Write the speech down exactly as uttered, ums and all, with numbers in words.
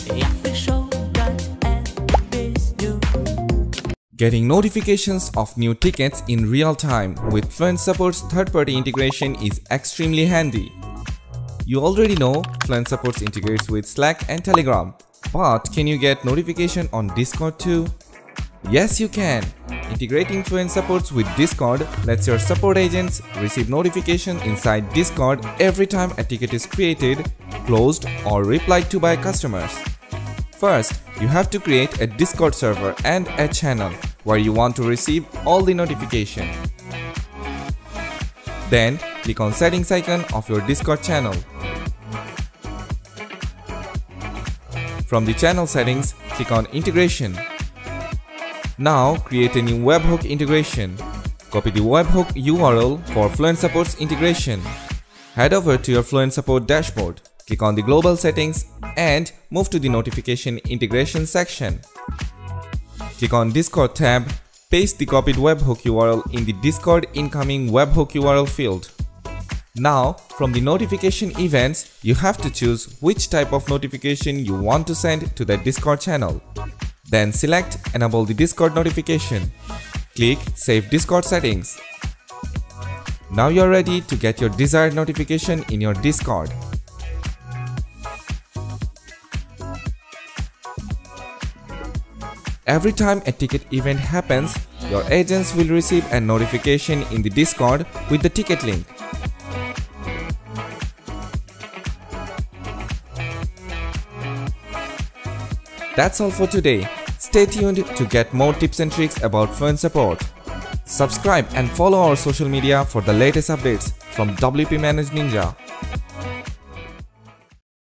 Getting notifications of new tickets in real time with Fluent Support's third-party integration is extremely handy. You already know Fluent Support integrates with Slack and Telegram, but can you get notification on Discord too? Yes, you can. Integrating Fluent Support with Discord lets your support agents receive notification inside Discord every time a ticket is created, closed, or replied to by customers. First, you have to create a Discord server and a channel where you want to receive all the notification. Then, click on Settings icon of your Discord channel. From the channel settings, click on Integration. Now, create a new webhook integration. Copy the webhook U R L for Fluent Support's integration. Head over to your Fluent Support dashboard. Click on the Global Settings and move to the Notification Integration section. Click on Discord tab, paste the copied webhook U R L in the Discord incoming webhook U R L field. Now, from the notification events, you have to choose which type of notification you want to send to the Discord channel. Then select Enable the Discord notification. Click Save Discord Settings. Now you're ready to get your desired notification in your Discord. Every time a ticket event happens, your agents will receive a notification in the Discord with the ticket link. That's all for today. Stay tuned to get more tips and tricks about Fluent Support. Subscribe and follow our social media for the latest updates from W P Managed Ninja.